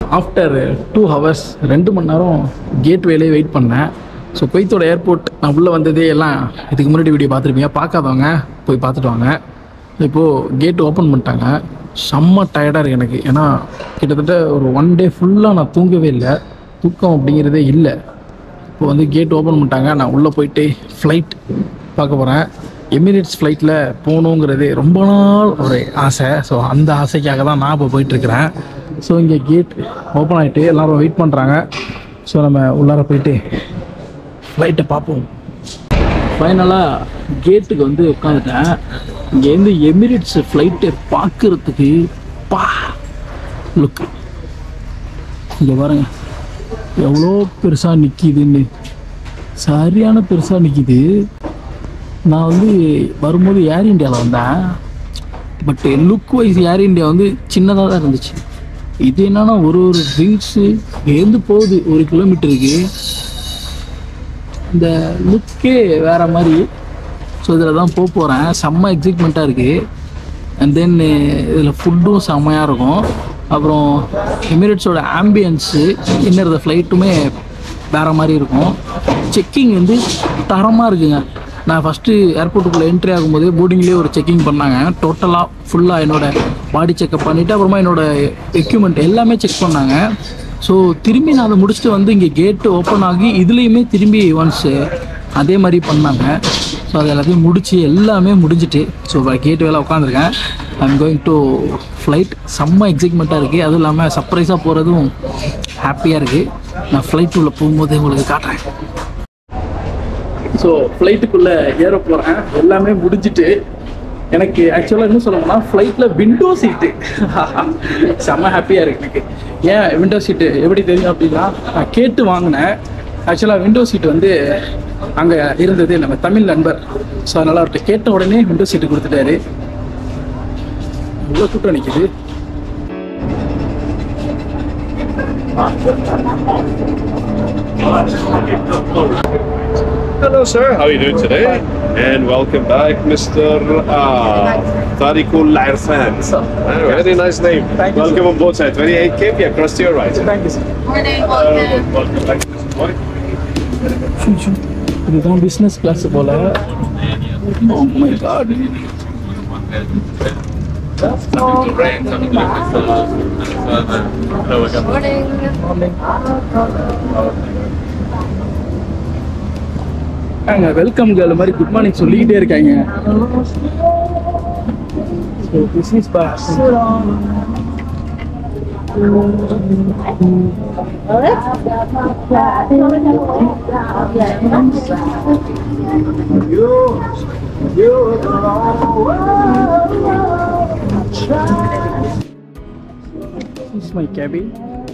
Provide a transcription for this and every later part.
After 2 hours 2 மணி நேரம் gate வேலையே wait பண்ணேன். ஸோ குவைத்தோட ஏர்போர்ட் நான் உள்ளே வந்ததே எல்லாம் இதுக்கு முன்னாடி வீடியோ பார்த்துருப்பீங்க. பார்க்காதவங்க போய் பார்த்துட்டு வாங்க. இப்போது கேட் ஓப்பன் பண்ணிட்டாங்க. செம்ம டயர்டாக இருக்குது எனக்கு. ஏன்னா கிட்டத்தட்ட ஒரு 1 day ஃபுல்லாக நான் தூங்கவே இல்லை. தூக்கம் அப்படிங்கிறதே இல்லை. இப்போ வந்து கேட் ஓப்பன் பண்ணிட்டாங்க. நான் உள்ளே போயிட்டு ஃப்ளைட் பார்க்க போகிறேன். எமிரேட்ஸ் ஃப்ளைட்டில் போகணுங்கிறது ரொம்ப நாள் ஒரு ஆசை. ஸோ அந்த ஆசைக்காக தான் நான் இப்போ போயிட்டுருக்கிறேன். ஸோ இங்கே கேட் ஓப்பன் ஆகிட்டு எல்லோரும் வெயிட் பண்ணுறாங்க. ஸோ நம்ம உள்ளார போயிட்டு ஃப்ளைட்டை பார்ப்போம். ஃபைனலாக கேட்டுக்கு வந்து உட்காந்துட்டேன். இங்கேருந்து எமிரேட்ஸ் ஃப்ளைட்டை பார்க்குறதுக்கு லுக்கு இங்கே பாருங்கள் எவ்வளோ பெருசாக நிற்கிதுன்னு. சரியான பெருசாக நிற்கிது. நான் வந்து வரும்போது ஏர் இண்டியாவில் வந்தேன். But look wise air India வந்து சின்னதாக தான் இருந்துச்சு. இது என்னன்னா ஒரு விங்ஸு ஏந்து போகுது 1 கிலோமீட்டருக்கு. இந்த லுக்கே வேறு மாதிரி. ஸோ இதில் தான் போகிறேன். செம்ம எக்ஸைட்மெண்ட்டாக இருக்குது. அண்ட் தென் இதில் ஃபுட்டும் செம்மையாக இருக்கும். அப்புறம் எமிரேட்ஸோட ஆம்பியன்ஸு இன்னொரு ஃப்ளைட்டுமே வேறு மாதிரி இருக்கும். செக்கிங் வந்து தரமாக இருக்குங்க. நான் ஃபஸ்ட்டு ஏர்போர்ட்டுக்குள்ளே என்ட்ரி ஆகும்போது போர்டிங்லேயே ஒரு செக்கிங் பண்ணாங்க. டோட்டலாக ஃபுல்லாக என்னோடய பாடி செக்கப் பண்ணிவிட்டு அப்புறமா என்னோடய எக்யூப்மெண்ட் எல்லாமே செக் பண்ணாங்க. ஸோ திரும்பி நான் அதை முடிச்சுட்டு வந்து இங்கே கேட்டு ஓப்பன் ஆகி இதுலேயுமே திரும்பி ஒன்ஸ் அதே மாதிரி பண்ணாங்க. ஸோ அது எல்லாத்தையும் முடித்து எல்லாமே முடிஞ்சிட்டு ஸோ கேட் வேலை உட்காந்துருக்கேன். I'm going to flight. செம்ம எக்ஸைட்மெண்ட்டாக இருக்குது. அதுவும் இல்லாமல் சர்ப்ரைஸாக போகிறதும் ஹாப்பியாக இருக்குது. நான் ஃப்ளைட் உள்ளே போகும்போது உங்களுக்கு காட்டுறேன். ஸோ ஃப்ளைட்டுக்குள்ளே ஏற போகிறேன். எல்லாமே முடிஞ்சிட்டு எனக்கு ஆக்சுவலாக என்ன சொல்லணும்னா ஃப்ளைட்டில் விண்டோ சீட்டு செம்ம ஹாப்பியாக இருக்குது எனக்கு. ஏன் விண்டோ சீட்டு எப்படி தெரியும் அப்படின்னா நான் கேட்டு வாங்கினேன். ஆக்சுவலாக விண்டோ சீட்டு வந்து அங்கே இருந்தது நம்ம தமிழ் நண்பர். ஸோ அதனால் அவர்கிட்ட கேட்ட உடனே விண்டோ சீட்டு கொடுத்துட்டாரு. இவ்வளோ கூட்டம் நிற்கிது. Hello sir, how are you doing today? And welcome back Mr. Tariqul Irfan. Very nice name. Welcome on board side. 28 km across to your right. Thank you sir. Morning, welcome back to Mr. Boy. இதுதான் business class போல. Oh my god. அங்க welcome girl மாதிரி good morning சொல்லிக்கிட்டே இருக்காங்க. So this is bus. This is my cabin.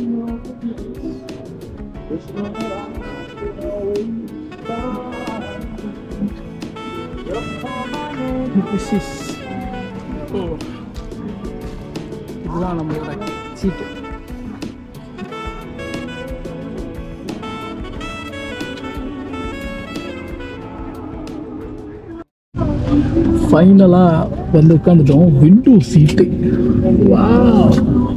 This is இதுதான் நம்மளோட seat. ஃபைனலாக வந்து உட்காந்துட்டோம். Window seat. வாவ்,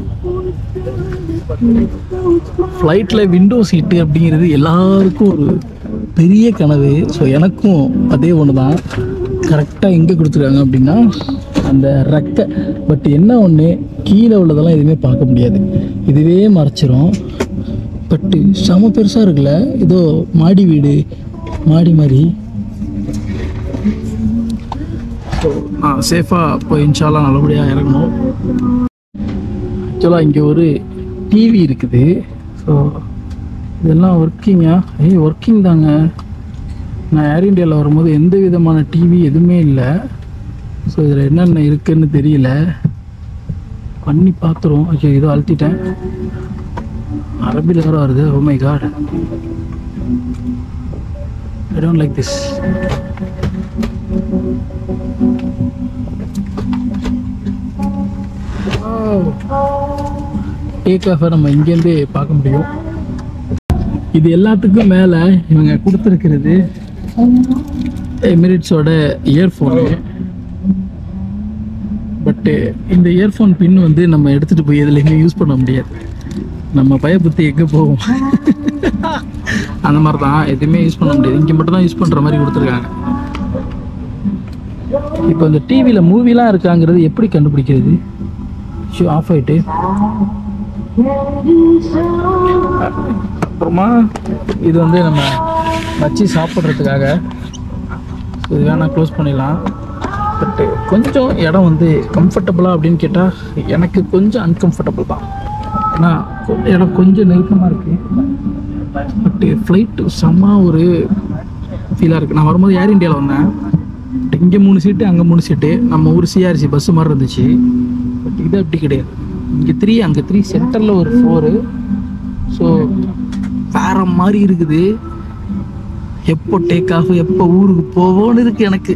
ஃப்ளைட்டில் விண்டோ சீட்டு அப்படிங்கிறது எல்லாருக்கும் ஒரு பெரிய கனவு. ஸோ எனக்கும் அதே ஒன்று தான். கரெக்டாக எங்கே கொடுத்துருக்காங்க அப்படின்னா அந்த ரெக்கை. பட் என்ன ஒன்று, கீழே உள்ளதெல்லாம் எதுவுமே பார்க்க முடியாது. இதுவே மறைச்சிரும். பட்டு செம பெருசாக இருக்குல்ல. ஏதோ மாடி வீடு மாடி மாதிரி. ஸோ நான் சேஃபாக போய் இன்ஷால்லாம் நல்லபடியாக இறங்கணும். ஆக்சுவலாக இங்கே ஒரு டிவி இருக்குது. ஸோ இதெல்லாம் ஒர்க்கிங்கா? ஒர்க்கிங் தாங்க. நான் ஏர் இண்டியாவில் வரும்போது எந்த விதமான டிவி எதுவுமே இல்லை. ஸோ இதில் என்னென்ன இருக்குதுன்னு தெரியல. பண்ணி பார்த்துருவோம். ஓகே, இதோ அழுத்திட்டேன். அரபியில் வேறு வருது. Oh my god, I don't like this. Take ஆஃபை நம்ம இங்கேருந்தே பார்க்க முடியும். இது எல்லாத்துக்கும் மேலே இவங்க கொடுத்துருக்கிறது எமிரேட்ஸோட இயர்ஃபோனு. பட்டு இந்த இயர்ஃபோன் பின் வந்து நம்ம எடுத்துகிட்டு போய் எதுலேயுமே யூஸ் பண்ண முடியாது. நம்ம பய புத்தி எங்கே போகும் அந்த மாதிரி தான். எதுவுமே யூஸ் பண்ண முடியாது, இங்கே மட்டும் தான் யூஸ் பண்ணுற மாதிரி கொடுத்துருக்காங்க. இப்போ இந்த டிவியில் மூவிலாம் இருக்காங்கிறது எப்படி கண்டுபிடிக்கிறது? ஷோ ஆஃப் ஆகிட்டு அப்புறமா இது வந்து நம்ம வச்சு சாப்பிட்றதுக்காக இது வேணால் க்ளோஸ் பண்ணிடலாம். பட்டு கொஞ்சம் இடம் வந்து கம்ஃபர்டபுளாக அப்படின்னு கேட்டால் எனக்கு கொஞ்சம் அன்கம்ஃபர்டபுள் தான். ஏன்னா இடம் கொஞ்சம் நெருக்கமாக இருக்குது. பட்டு ஃப்ளைட்டு செம்ம ஒரு ஃபீலாக இருக்குது. நான் வரும்போது ஏர் இண்டியாவில் வந்தேன். இங்கே 3 சீட்டு அங்கே 3 சீட்டு, நம்ம ஊர் சிஆர்சி பஸ்ஸு மாதிரி இருந்துச்சு. பட் இது அப்படி கிடையாது. இங்கே 3 அங்கே 3 சென்டரில் ஒரு 4. ஸோ வேற மாதிரி இருக்குது. எப்போ டேக் ஆஃப் எப்போ ஊருக்கு போவோன்னு இருக்குது எனக்கு.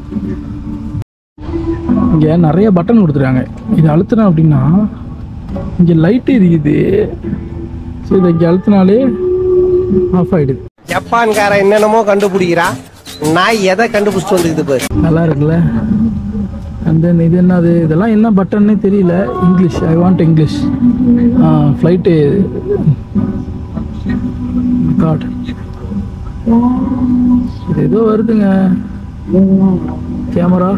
இங்கே நிறைய பட்டன் கொடுத்துருக்காங்க. இது அழுத்தினா அப்படின்னா இங்கே லைட்டு எரியுது. ஸோ இதை இங்கே அழுத்தினாலே ஆஃப் ஆகிடுது. ஜப்பான்கார என்னென்னமோ கண்டுபிடிக்கிறா, நான் எதை கண்டுபிடிச்சிட்டு வந்துக்குது பாரு. நல்லா இருக்குல்ல. அண்ட் தென் இது என்னது, இதெல்லாம் என்ன பட்டன்னே தெரியல. English, I want English. Flight காட் இது ஏதோ வருதுங்க. கேமரா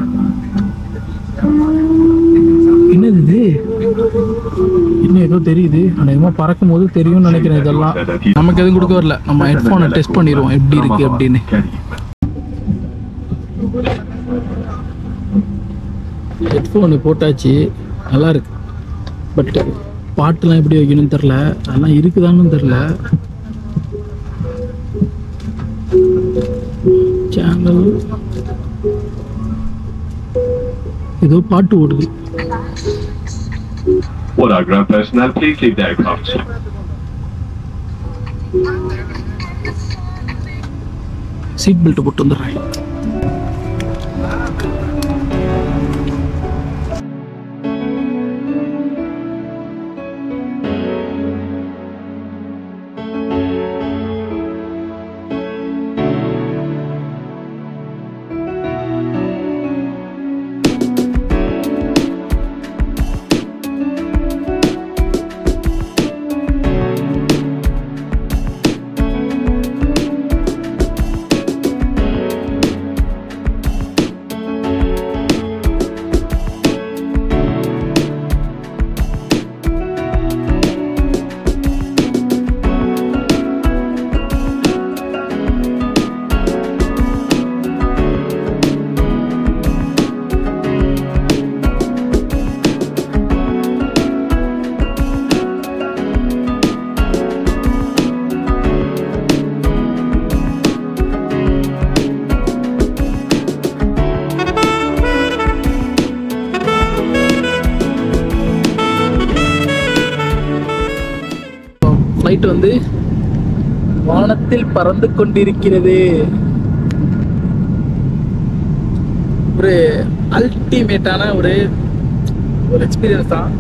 என்னது இது? இன்னும் ஏதோ தெரியுது. அநேகமாக பறக்கும் போது தெரியும்னு நினைக்கிறேன். இதெல்லாம் நமக்கு எதுவும் கொடுக்க வரல. நம்ம ஹெட்ஃபோனை டெஸ்ட் பண்ணிடுவோம் எப்படி இருக்கு அப்படின்னு. ஹெட்ஃபோனு போட்டாச்சு, நல்லா இருக்கு. பட் பாட்டுலாம் எப்படி வைக்கணும்னு தெரில, அதெல்லாம் இருக்குதான்னு தெரில. சேனல் ஏதோ பாட்டு ஓடுது. All our ground personnel, please leave the aircraft soon. Seat belt போட்டு வந்துடுறேன். ஃப்ளைட் வந்து வானத்தில் பறந்து கொண்டிருக்கிறது. ஒரு அல்டிமேட்டான ஒரு எக்ஸ்பீரியன்ஸ் தான்.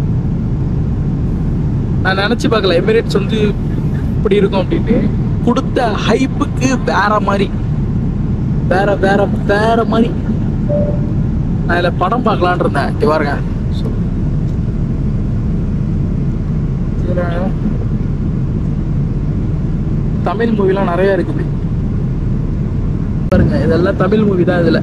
நான் நினச்சி பார்க்கல எமிரேட்ஸ் வந்து இப்படி இருக்கும் அப்படின்னு. கொடுத்த ஹைப்புக்கு வேற மாதிரி, வேற வேற வேற மாதிரி. நான் இதில் படம் பார்க்கலான் இருந்தேன். இங்கே பாருங்க, தமிழ் மூவிலாம் நிறைய இருக்குது பாருங்க. இதெல்லாம் தமிழ் மூவி தான். இதுல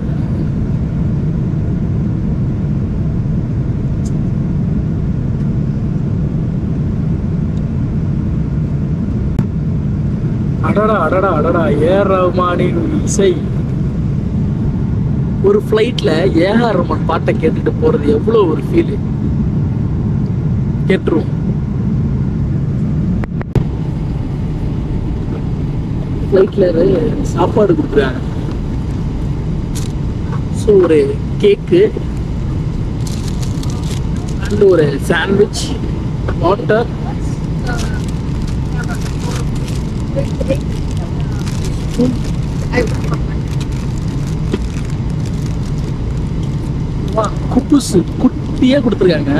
அடடா அடடா அடடா, ஏஆர் ரஹ்மானின் இசை. ஒரு ஃப்ளைட்ல ஏஆர் ரஹ்மான் பாட்டை கேட்டுட்டு போறது எவ்வளவு ஒரு ஃபீல். கேட்டுருவோம். ஃப்ளைட்ல சாப்பாடு கொடுக்குறாங்க. ஸோ ஒரு கேக்கு அண்ட் ஒரு சாண்ட்விச், வாட்டர், குப்புசு குட்டியா கொடுத்துருக்காங்க.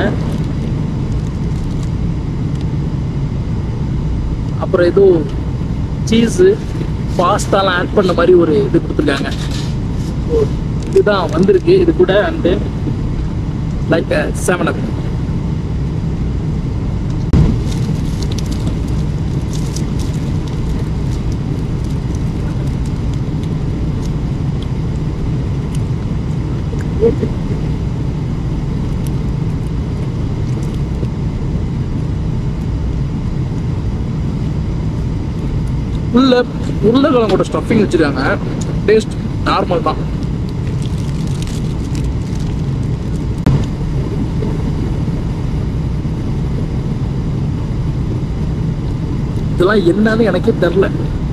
அப்புறம் ஏதோ சீஸு பாஸ்தாலாம் ஆட் பண்ண மாதிரி ஒரு இது கொடுத்துருக்காங்க. இதுதான் வந்திருக்கு இது கூட. And like 7 Up. உள்ள உருளைக்கிழங்கோட ஸ்டஃபிங் வச்சுருக்காங்க. டேஸ்ட் நார்மல் தான். இதெல்லாம் என்னன்னு எனக்கே தெரில.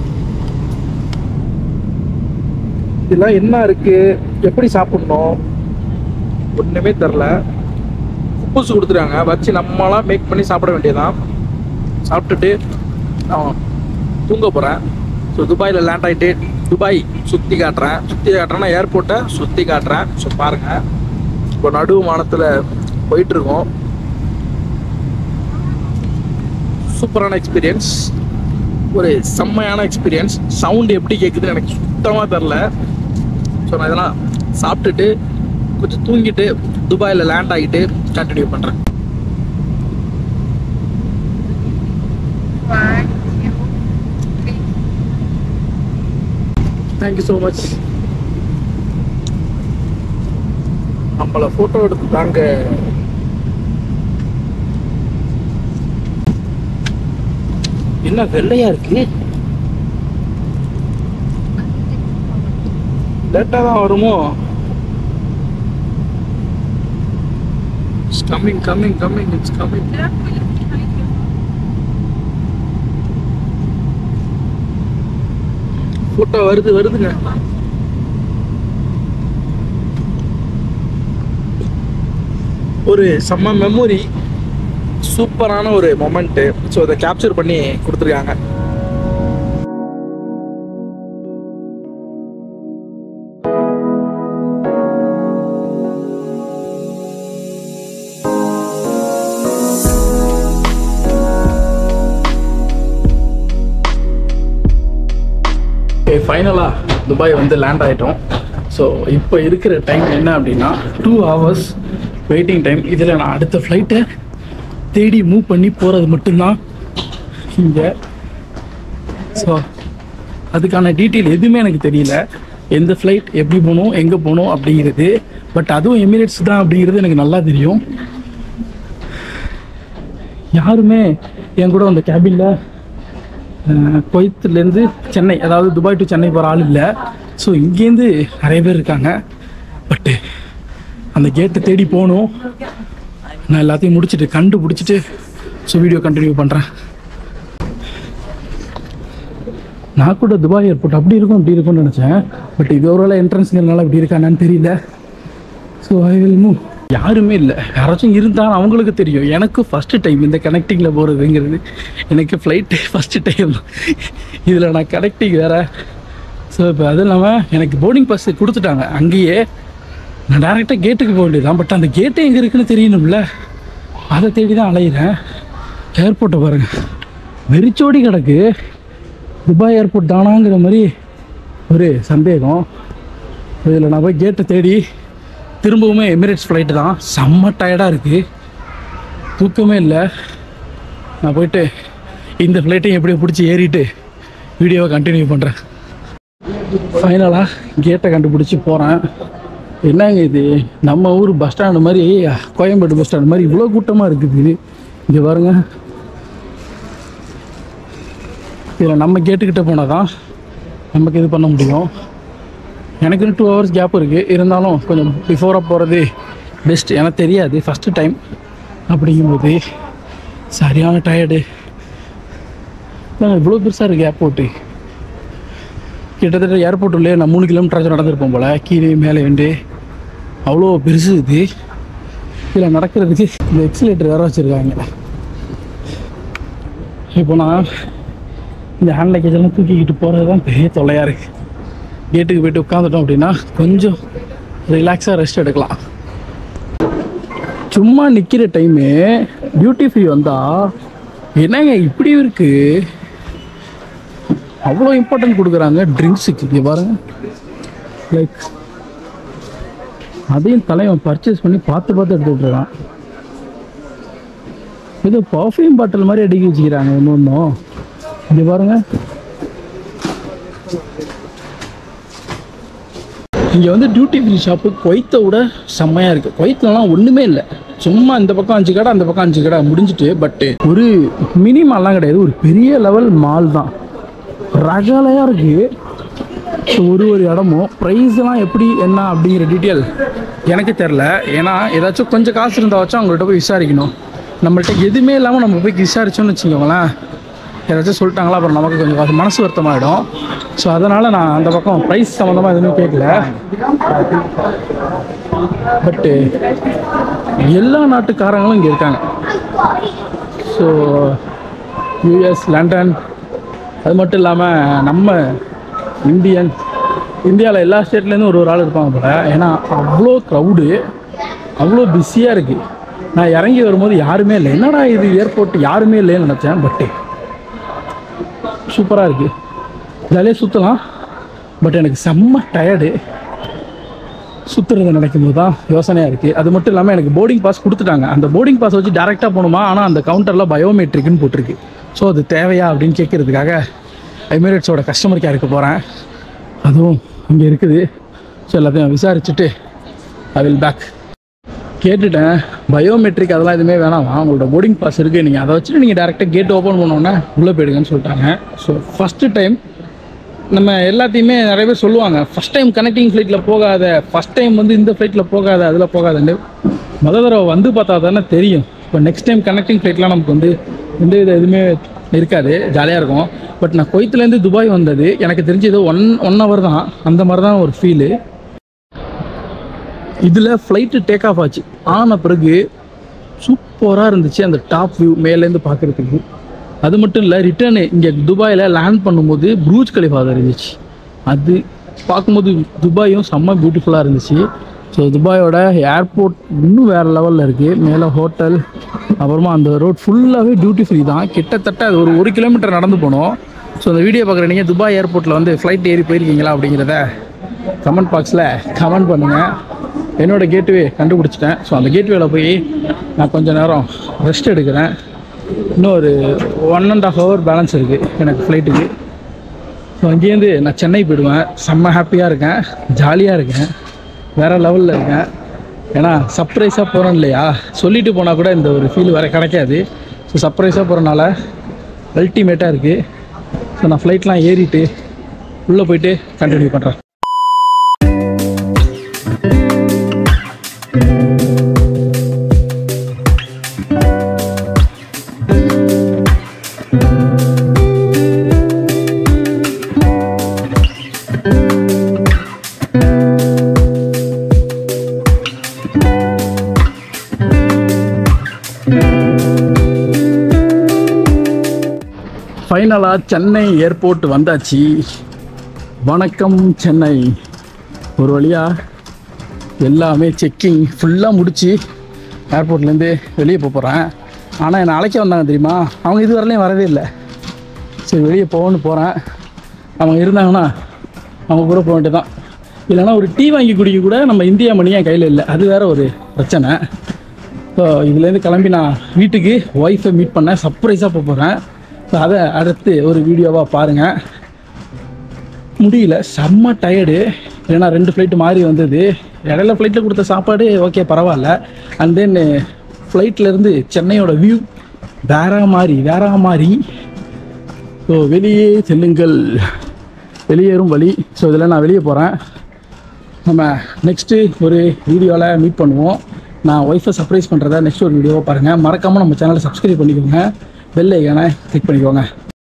இதெல்லாம் என்ன இருக்கு, எப்படி சாப்பிடணும் ஒன்றுமே தெரில. உப்புஸ் கொடுத்துருக்காங்க, வச்சு நம்மளாம் மேக் பண்ணி சாப்பிட வேண்டியதான். சாப்பிட்டுட்டு நான் தூங்க போகிறேன். ஸோ துபாயில் லேண்ட் ஆகிட்டு துபாய் சுற்றி காட்டுறேன்னா ஏர்போர்ட்டை சுற்றி காட்டுறேன். ஸோ பாருங்கள், இப்போ நடு வானத்தில் போயிட்டுருக்கோம். சூப்பரான எக்ஸ்பீரியன்ஸ், ஒரு செம்மையான எக்ஸ்பீரியன்ஸ். சவுண்டு எப்படி கேட்குதுன்னு எனக்கு சுத்தமாக தெரில. ஸோ நான் இதெல்லாம் சாப்பிட்டுட்டு கொஞ்சம் தூங்கிட்டு துபாயில் லேண்ட் ஆகிட்டு கண்டினியூ பண்ணுறேன். Thank you so much. நம்மளை ஃபோட்டோ எடுத்து தாங்க. என்ன வெள்ளையா இருக்கு, லேட்டா தான் வருமோ? It's coming, it's coming. Photo வருதுங்க. ஒரு செம்ம மெமரி, சூப்பரான ஒரு மொமெண்ட்டு. ஸோ அதை கேப்சர் பண்ணி கொடுத்துருக்காங்க. ஃபைனலாக துபாய் வந்து லேண்ட் ஆகிட்டோம். ஸோ இப்போ இருக்கிற டைம் என்ன அப்படின்னா 2 hours வெயிட்டிங் டைம். இதில் நான் அடுத்த ஃப்ளைட்டை தேடி மூவ் பண்ணி போகிறது மட்டும்தான் இங்கே. ஸோ அதுக்கான டீட்டெயில் எதுவுமே எனக்கு தெரியல. எந்த ஃப்ளைட் எப்படி போகணும், எங்கே போகணும் அப்படிங்கிறது. பட் அதுவும் எமிரேட்ஸ் தான் அப்படிங்கிறது எனக்கு நல்லா தெரியும். யாருமே என் கூட அந்த கேபினில் குவைத்துலேருந்து சென்னை, அதாவது துபாய் டு சென்னை போகிற ஆள் இல்லை. ஸோ இங்கேருந்து நிறைய பேர் இருக்காங்க. பட்டு அந்த கேட்டை தேடி போகணும். நான் எல்லாத்தையும் கண்டுபிடிச்சிட்டு ஸோ வீடியோ கண்டினியூ பண்ணுறேன். நான் கூட துபாய் ஏர்போர்ட் அப்படி இருக்கும்னு நினச்சேன். பட் இது ஒரு என்ட்ரன்ஸுங்கிறதுனால இப்படி இருக்கானான்னு தெரியல. So I will move. யாருமே இல்லை, யாராச்சும் இருந்தாலும் அவங்களுக்கு தெரியும். எனக்கு ஃபஸ்ட்டு டைம் இந்த கனெக்டிங்கில் போகிறதுங்கிறது. எனக்கு ஃப்ளைட்டு ஃபஸ்ட்டு டைம். இதில் நான் கனெக்டிங் வேறு. ஸோ இப்போ அதுவும் இல்லாமல் எனக்கு போர்டிங் பாஸ் கொடுத்துட்டாங்க அங்கேயே. நான் டேரெக்டாக கேட்டுக்கு போக வேண்டியதான். பட் அந்த கேட்டு எங்கே இருக்குன்னு தெரியணும்ல, அதை தேடி தான் அலையிறேன். ஏர்போர்ட்டை பாருங்கள், வெறிச்சோடி கிடக்கு. துபாய் ஏர்போர்ட் தானாங்கிற மாதிரி ஒரு சந்தேகம். இதில் நான் போய் கேட்டை தேடி திரும்பவுமே எமிரேட்ஸ் ஃப்ளைட்டு தான். செம்ம டயர்டாக இருக்குது, தூக்கமே இல்லை. நான் போயிட்டு இந்த ஃப்ளைட்டையும் எப்படியோ பிடிச்சி ஏறிட்டு வீடியோவை கண்டினியூ பண்ணுறேன். ஃபைனலாக கேட்டை கண்டுபிடிச்சி போகிறேன். என்னங்க இது, நம்ம ஊர் பஸ் ஸ்டாண்டு மாதிரி, கோயம்பேடு பஸ் ஸ்டாண்டு மாதிரி இவ்வளோ கூட்டமாக இருக்குது. இங்கே பாருங்க, இதில் நம்ம கேட்டுக்கிட்ட போனால் தான் நமக்கு இது பண்ண முடியும். எனக்கு 2 hours கேப் இருக்குது. இருந்தாலும் கொஞ்சம் பிஃபோராக போகிறது பெஸ்ட். எனக்கு தெரியாது, ஃபஸ்ட்டு டைம் அப்படிங்கும்போது சரியான டயர்டு. இவ்வளோ பெருசாக இருக்குது ஏர்போர்ட்டு. கிட்டத்தட்ட ஏர்போர்ட் உள்ளே நான் 3 kilometer நடந்திருப்போம் போல். கீழே மேலே வேண்டு அவ்வளோ பெருசு இது. இதில் நடக்கிறதுக்கு இந்த எக்ஸிலேட்டர் வேறு வச்சுருக்காங்க. இப்போ நான் இந்த ஹேண்ட் லக்கேஜெல்லாம் தூக்கிக்கிட்டு போகிறது தான் பெரிய தொல்லையாக இருக்குது. கேட்டுக்கு போய்ட்டு உட்காந்துட்டோம் அப்படின்னா கொஞ்சம் ரிலாக்ஸாக ரெஸ்ட் எடுக்கலாம். சும்மா நிற்கிற டைமு டியூட்டி ஃப்ரீ வந்தால் என்னங்க இப்படி இருக்குது, அவ்வளோ இம்பார்ட்டன்ட் கொடுக்குறாங்க ட்ரிங்க்ஸுக்கு. இங்கே பாருங்கள், லைக் அதையும் தலைவன் பர்ச்சேஸ் பண்ணி பார்த்து எடுத்துகிட்டு இருக்கான். ஏதோ பர்ஃப்யூம் பாட்டில் மாதிரி அடிக்க வச்சுக்கிறாங்க ஒன்றும். இங்கே பாருங்கள், இங்கே வந்து டியூட்டி ஃப்ரீ ஷாப்பு குவைத்தை விட செம்மையாக இருக்குது. குவைத்துலலாம் ஒன்றுமே இல்லை, சும்மா இந்த பக்கம் 5 கடை அந்த பக்கம் 5 கடை முடிஞ்சிட்டு. பட்டு ஒரு மினி மால்லாம் கிடையாது, ஒரு பெரிய லெவல் மால் தான். ரகலையாக இருக்குது. ஸோ ஒரு இடமும் ப்ரைஸ்லாம் எப்படி என்ன அப்படிங்கிற டீட்டெயில் எனக்கு தெரில. ஏன்னா ஏதாச்சும் கொஞ்சம் காசு இருந்தால் வச்சா அவங்கள்ட்ட போய் விசாரிக்கணும். நம்மள்ட்ட எதுவுமே இல்லாமல் நம்ம போய் விசாரிச்சோன்னு வச்சுக்கோங்களேன், ஏதாச்சும் சொல்லிட்டாங்களா அப்புறம் நமக்கு கொஞ்சம் காசு மனசு வருத்தமாகிடும். ஸோ அதனால் நான் அந்த பக்கம் ப்ரைஸ் சம்மந்தமாக எதுவுமே கேட்கல. பட்டு எல்லா நாட்டுக்காரங்களும் இங்கே இருக்காங்க. ஸோ யூஎஸ், லண்டன், அது மட்டும் இல்லாமல் நம்ம இந்தியாவில் எல்லா ஸ்டேட்லேருந்து ஒரு ஆள் இருப்பாங்க போல். ஏன்னா அவ்வளோ க்ரௌடு, அவ்வளோ பிஸியாக இருக்குது. நான் இறங்கி வரும்போது யாருமே இல்லை. என்னடா இது ஏர்போர்ட் யாருமே இல்லைன்னு நினச்சேன். பட்டு சூப்பராக இருக்குது, ஜாலியாக சுற்றலாம். பட் எனக்கு செம்ம டயர்டு. சுற்றுறது நினைக்கும்போது தான் யோசனையாக இருக்குது. அது மட்டும் இல்லாமல் எனக்கு போர்டிங் பாஸ் கொடுத்துட்டாங்க. அந்த போர்டிங் பாஸ் வச்சு டேரெக்டாக போகணுமா, ஆனால் அந்த கவுண்டரில் பயோமெட்ரிக்னு போட்டிருக்கு. ஸோ அது தேவையா அப்படின்னு கேட்குறதுக்காக எமிரேட்ஸோட கஸ்டமர் கேருக்கு போகிறேன். அதுவும் இங்கே இருக்குது. ஸோ எல்லாத்தையும் விசாரிச்சுட்டு ஐ வில் பேக். கேட்டுட்டேன், பயோமெட்ரிக் அதெல்லாம் எதுவுமே வேணாமா, உங்களோட போர்டிங் பாஸ் இருக்குது, நீங்கள் அதை வச்சுட்டு நீங்கள் டேரெக்டாக கேட் ஓப்பன் பண்ணோன்னே உள்ளே போயிடுங்கன்னு சொல்லிட்டாங்க. ஸோ ஃபஸ்ட்டு டைம் நம்ம எல்லாத்தையுமே நிறைய பேர் சொல்லுவாங்க, ஃபஸ்ட் டைம் கனெக்டிங் ஃப்ளைட்டில் போகாத, ஃபஸ்ட் டைம் வந்து இந்த ஃப்ளைட்டில் போகாத, அதில் போகாதன்னு. மொதல் தடவை வந்து பார்த்தா தானே தெரியும். இப்போ நெக்ஸ்ட் டைம் கனெக்டிங் ஃப்ளைட்லாம் நமக்கு வந்து எந்த வித எதுவுமே இருக்காது, ஜாலியாக இருக்கும். பட் நான் குவைத்துலேருந்து துபாய் வந்தது எனக்கு தெரிஞ்சு ஏதோ ஒன் ஹவர் தான், அந்த மாதிரி தான் ஒரு ஃபீலு. இதில் ஃப்ளைட்டு டேக் ஆஃப் ஆச்சு. ஆன பிறகு சூப்பராக இருந்துச்சு அந்த டாப் வியூ மேலேருந்து பார்க்குறதுக்கு. அது மட்டும் இல்லை, ரிட்டர்னு இங்கே துபாயில் லேண்ட் பண்ணும்போது ப்ரூஜ் கலிஃபா இருந்துச்சு. அது பார்க்கும்போது துபாயும் செம்ம பியூட்டிஃபுல்லாக இருந்துச்சு. ஸோ துபாயோட ஏர்போர்ட் இன்னும் வேறு லெவலில் இருக்குது. மேலே ஹோட்டல், அப்புறமா அந்த ரோட் ஃபுல்லாகவே டியூட்டி ஃப்ரீ தான். கிட்டத்தட்ட அது ஒரு கிலோமீட்டர் நடந்து போனோம். ஸோ அந்த வீடியோ பார்க்குற நீங்கள் துபாய் ஏர்போர்ட்டில் வந்து ஃப்ளைட் ஏறி போயிருக்கீங்களா அப்படிங்கிறத கமெண்ட் பாக்ஸில் கமெண்ட் பண்ணுங்கள். என்னோடய கேட்வே கண்டுபிடிச்சிட்டேன். ஸோ அந்த கேட்வேல போய் நான் கொஞ்சம் நேரம் ரெஸ்ட் எடுக்கிறேன். இன்னும் ஒரு 1.5 hour பேலன்ஸ் இருக்குது எனக்கு ஃப்ளைட்டுக்கு. ஸோ அங்கேருந்து நான் சென்னை போயிடுவேன். செம்ம ஹாப்பியாக இருக்கேன், ஜாலியாக இருக்கேன், வேறு லெவலில் இருக்கேன். ஏன்னா சர்ப்ரைஸாக போகிறோம் இல்லையா, சொல்லிட்டு போனால் கூட இந்த ஒரு ஃபீல் வேறு கிடைக்காது. ஸோ சர்ப்ரைஸாக போகிறனால அல்டிமேட்டாக இருக்குது. ஸோ நான் ஃப்ளைட்லாம் ஏறிட்டு உள்ளே போயிட்டு கண்டினியூ பண்ணுறேன். ஃபைனலாக சென்னை ஏர்போர்ட் வந்தாச்சு. வணக்கம் சென்னை. ஒரு வழியாக எல்லாமே செக்கிங் ஃபுல்லாக முடித்து ஏர்போர்ட்லேருந்து வெளியே போகிறேன். ஆனால் என்னை அழைக்க வந்தாங்க தெரியுமா, அவங்க இது வரலையும் வரவே இல்லை. சரி வெளியே போகிறேன். அவங்க இருந்தாங்கன்னா அவங்க கூட போக வேண்டியது தான். இல்லைனா ஒரு டீ வாங்கி குடிக்க கூட நம்ம இந்தியா மணி என் கையில் இல்லை, அது வேறு ஒரு பிரச்சனை. ஸோ இதுலேருந்து கிளம்பி நான் வீட்டுக்கு ஒய்ஃபை மீட் பண்ண சர்ப்ரைஸாக போகிறேன். ஸோ அதை அடுத்து ஒரு வீடியோவாக பாருங்கள். முடியல, செம்ம டயர்டு. ஏன்னா 2 ஃப்ளைட்டு மாறி வந்தது. இடையில ஃப்ளைட்டில் கொடுத்த சாப்பாடு ஓகே பரவாயில்ல. அண்ட் தென் ஃப்ளைட்லேருந்து சென்னையோட வியூ வேற மாதிரி. ஸோ வெளியே செல்லுங்கள், வெளியேறும் வழி. ஸோ இதில் நான் வெளியே போகிறேன். நம்ம நெக்ஸ்ட்டு ஒரு வீடியோவில் மீட் பண்ணுவோம். நான் ஒய்ஃபை சர்ப்ரைஸ் பண்ணுறத நெக்ஸ்ட் ஒரு வீடியோவை பாருங்கள். மறக்காமல் நம்ம சேனலை சப்ஸ்கிரைப் பண்ணிக்கோங்க, பெல் ஐக்கானை கிளிக் பண்ணிக்கோங்க.